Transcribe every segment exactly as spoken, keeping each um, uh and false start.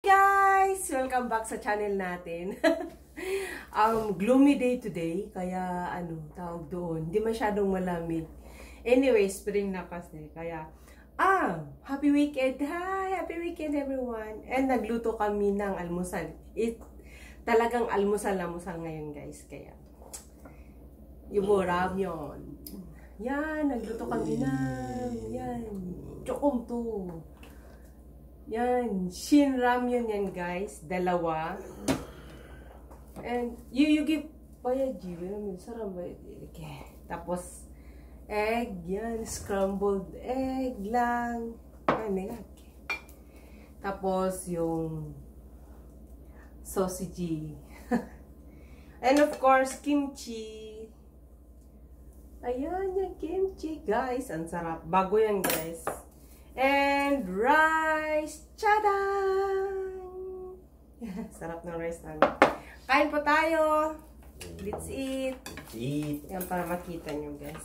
guys! Welcome back sa channel natin. um, gloomy day today, kaya ano, tawag doon, hindi masyadong malamig. Anyway, spring na kasi, kaya, ah, happy weekend! Hi! Happy weekend everyone! And nagluto kami ng almusal. It, talagang almusal-almusal ngayon guys, kaya, yung ramyon. Yan, nagluto kami ng, yan, chokom to. Yan, Shin Ramyun yan guys, dalawa. And you you give payaji, sarap ba? Okay. Tapos egg, yan, scrambled egg lang. Ano okay. Tapos yung sausage. And of course, kimchi. Ayan, yung kimchi guys, ang sarap. Bago yan guys. And rice! Tadaan! Sarap ng rice namin. Kain po tayo! Let's eat! Eat! Yan para makita nyo guys.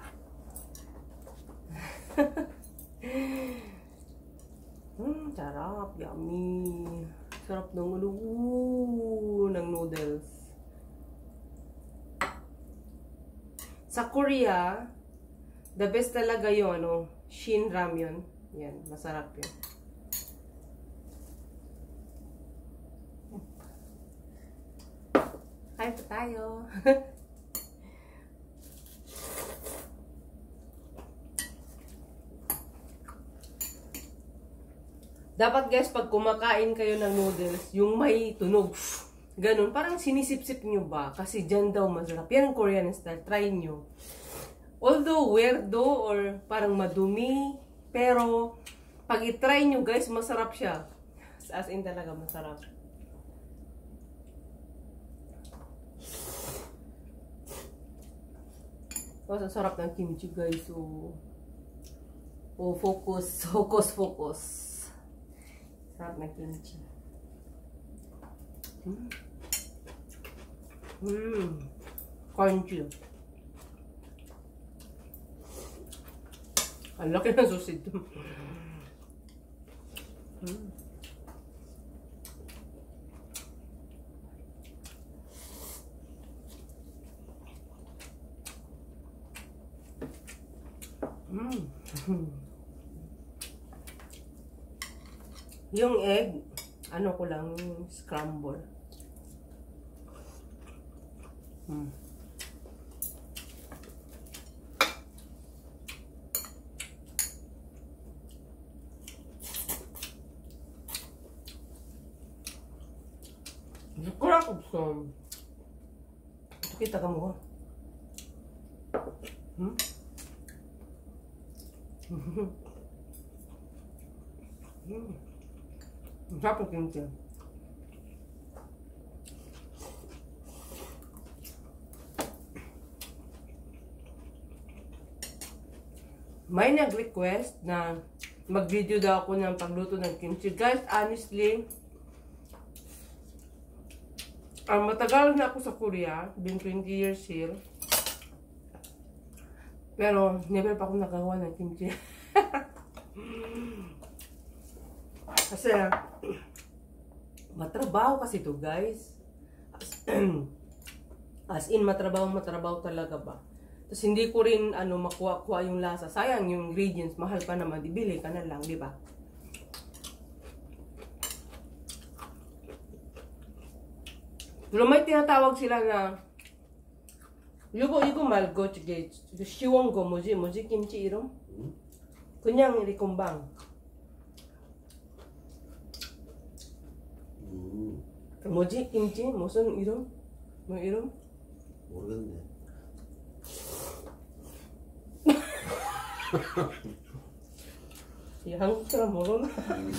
Hmm, sarap! Yummy! Sarap ng ulo ng noodles. Sa Korea, the best talaga yung ano, Shin Ramyun. Yan, masarap yun. Kain pa tayo. Dapat guys, pag kumakain kayo ng noodles, yung may tunog, ganun, parang sinisip-sip nyo ba? Kasi dyan daw masarap. Yan ang Korean style. Try nyo. Although weirdo or parang madumi, pero pag i-try nyo guys, masarap siya. As in talaga masarap. Mas ang sarap ng kimchi guys. So, oh, focus, focus, focus. Sarap ng kimchi. Hmm. Hmm. Crunchy. Ang laki ng susid. Hmm. Mm. Yung egg, ano ko lang, scramble. Mm. Kurang 없어. 어떻게 이따가 먹어? 응? 음. sarap kimchi. May nag-request na mag-video daw ako ng pagluto ng kimchi. Guys, honestly, Um, matagal na ako sa Korea, been twenty years here. Pero never pa ako nagawa ng kimchi. Kasi matrabaho kasi to guys. As, as in matrabaho, matrabaho talaga ba. Tapos hindi ko rin ano makuha-kuha yung lasa. Sayang yung ingredients, mahal pa naman, ibili ka na lang, di ba? Pero may tinatawag sila na 이거 이거 말고 저기 시원 거 뭐지 뭐지 김치 이름? 그냥 이리 금방. 음. 뭐지 김치 무슨 이름? 뭐 이름? 모르겠네. 이 한국 사람 모르나?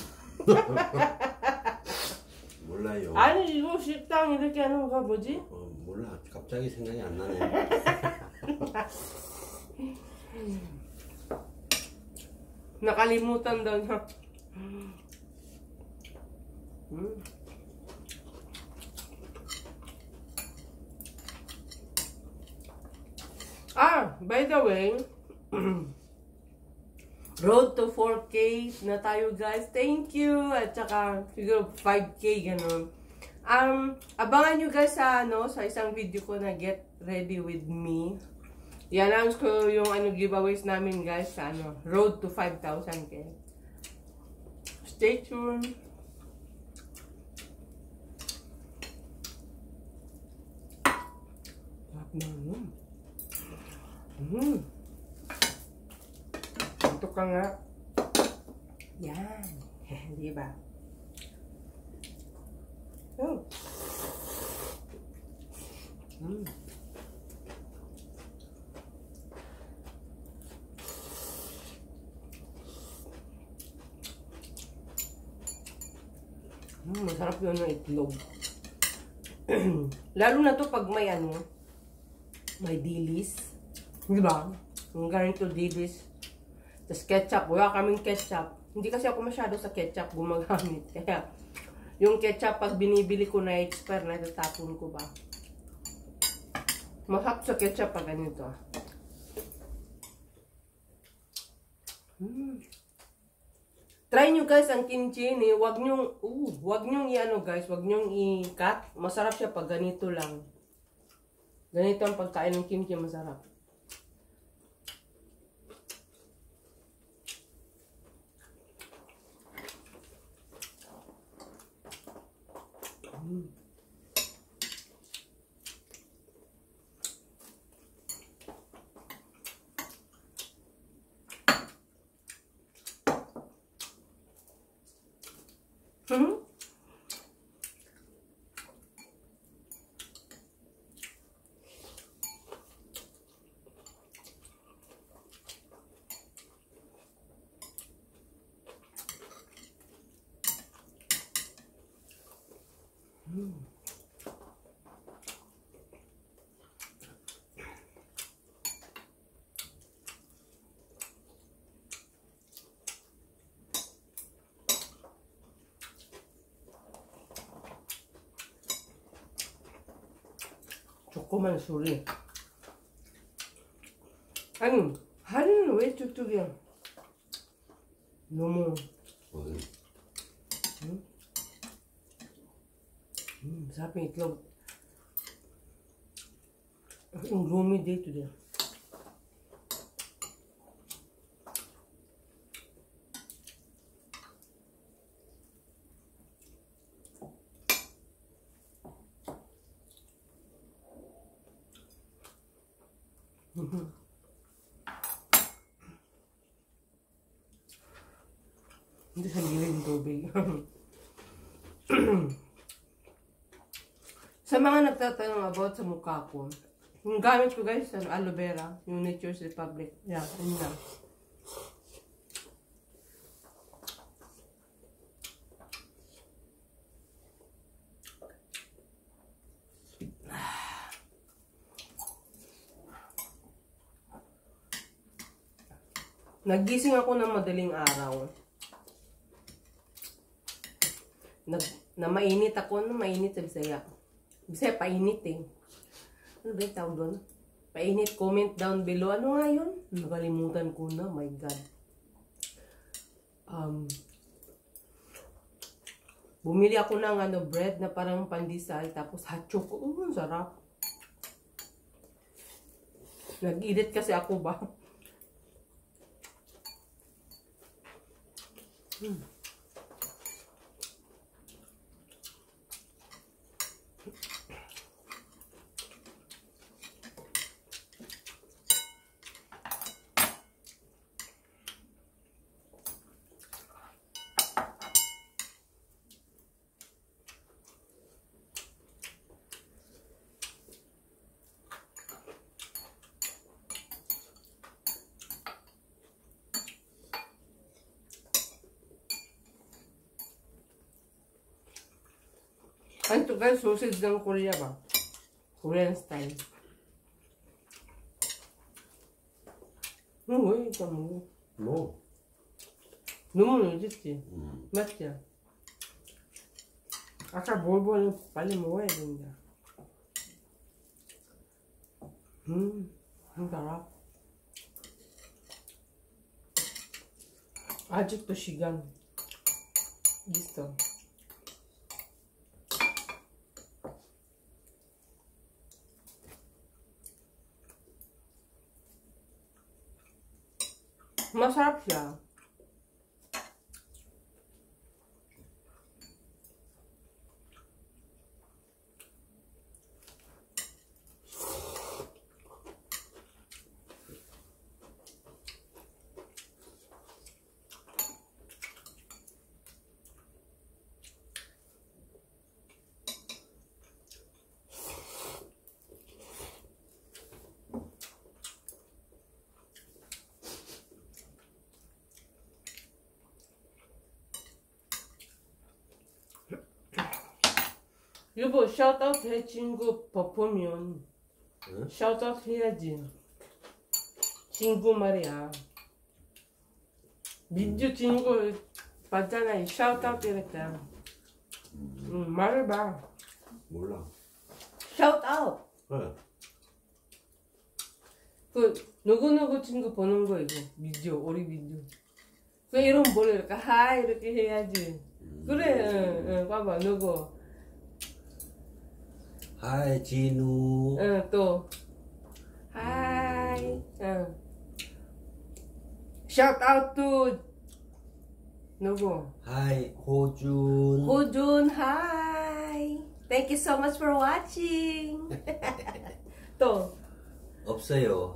몰라요. 아니 이거 식당 이렇게 하는 거 뭐지? 어, 몰라. 갑자기 생각이 안 나네. Nakalimutan daw niya. Mm. Ah, by the way, road to four K na tayo guys. Thank you. At saka siguro five K ganun. Um, abangan nyo guys sa ano sa isang video ko na Get Ready With Me. I-announce ko yung ano giveaways namin guys sa ano road to five thousand K. Stay tuned. Mm. Mm. Ito ka nga. Yan. Di ba? Oh. Mm. Mm, masarap yun ng itlog. Lalo na to pag may ano, may dilis. Di ba? Yung ganito dilis. Tapos ketchup. Wala kaming ketchup. Hindi kasi ako masyado sa ketchup gumagamit. Kaya, yung ketchup pag binibili ko na expire, natatapon ko ba. Masarap sa ketchup pag ganito. Hmm. Try nyo guys ang kimchi ni. Wag nyong, uh, wag nyong i-ano guys, wag nyong i-cut. Masarap siya pag ganito lang. Ganito ang pagkain ng kimchi, masarap. Mm. Mm-hmm. Mm. Choco Mansuri. 아니, 하루는 왜 쭉쭉이야? 너무. 어이. 응? 음, 사람이 이tlog. Ang gloomy day today. Hindi sa gilid ng tubig. Sa mga nagtatanong about sa mukha ko, yung gamit ko guys, ano, aloe vera, yung Nature's Republic. Yeah, yun lang. Nagising ako ng madaling araw. Nag, na mainit ako, na mainit sa Bisaya. Bisaya, painit eh. Ano ba yung tawag doon? Painit, comment down below. Ano nga yun? Nakalimutan ko na, my God. Um, bumili ako ng ano, bread na parang pandesal, tapos hot choco. Oh, ang sarap. Nag-edit kasi ako ba? Hmm. Ano to guys, sausage ng Korea ba? Korean style. 응, 왜 이거 먹어? 뭐? 너무 늦었지? 음. 맞지? 아까 뭘 보니 빨리 먹어야 된다. 음, 안 달아. 아직도 시간 있어. Masarap siya. 여보, 샤웃아웃 해, 친구 버프면. 응? 샤웃아웃 해야지. 친구 말이야. 민주 친구 봤잖아. 샤웃아웃 해야겠다. 응, 말해봐. 몰라. 샤웃아웃. 그래. 그, 누구누구 친구 보는 거, 이거. 민주, 우리 민주. 그 이름 뭐래, 이렇게, 하이, 이렇게 해야지. 그래, 응, 응, 봐봐, 누구. 하이 진우. 응, 또. 하이. 응. Shout out to 누구? 하이 호준. 호준, hi. Thank you so much for watching. 또. 없어요.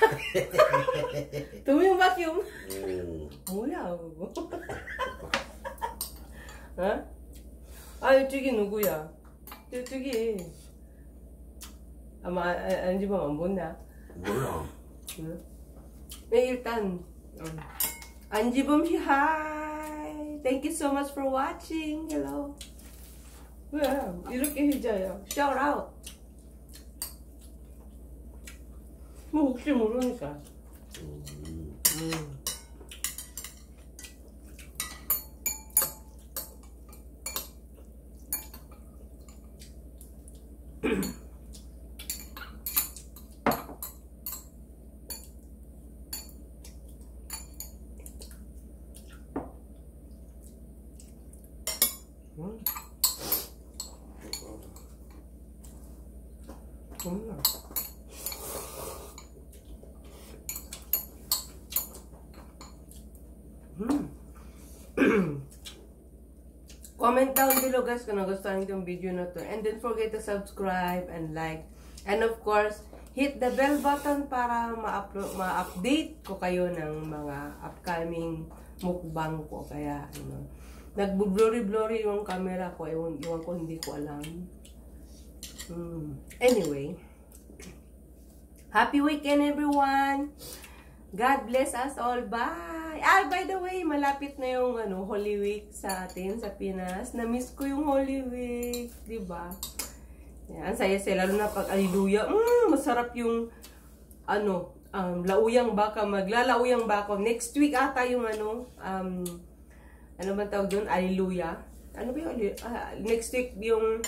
두 명밖에 없. 음. 뭐야 그거? 어? 아 이쪽이 누구야? 이쪽이 아마 안지범 안 본다. 몰라. 응? 네 일단 음. 안지범 씨 hi. Thank you so much for watching. Hello. 왜 이렇게 해줘요? Shout out. 뭐 혹시 모르니까. 음. 음. 음. 음. Comment down below guys kung nagustuhan itong video na to. And don't forget to subscribe and like. And of course, hit the bell button para ma-update ko kayo ng mga upcoming mukbang ko. Kaya, ano, nag-blurry-blurry yung camera ko. Iwan, iwan ko, hindi ko alam. Hmm. Anyway, happy weekend everyone! God bless us all. Bye! Ah, by the way, malapit na yung ano, Holy Week sa atin, sa Pinas. Na-miss ko yung Holy Week. Diba? Yan, saya-saya. Lalo na pag Alleluia. Mm, masarap yung ano, um, lauyang baka. Maglalauyang baka. Next week ata yung ano, um, ano ba tawag doon? Alleluia. Ano ba yung, uh, next week yung,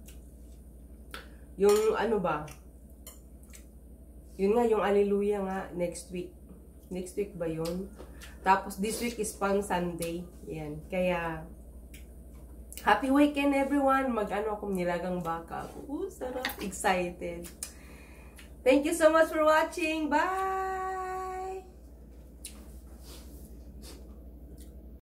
yung ano ba? Yun nga, yung Alleluia nga, next week. Next week ba yun? Tapos, this week is Palm Sunday. Yan. Kaya, happy weekend everyone. Mag-ano akong nilagang baka. Uh, sarap. Excited. Thank you so much for watching. Bye!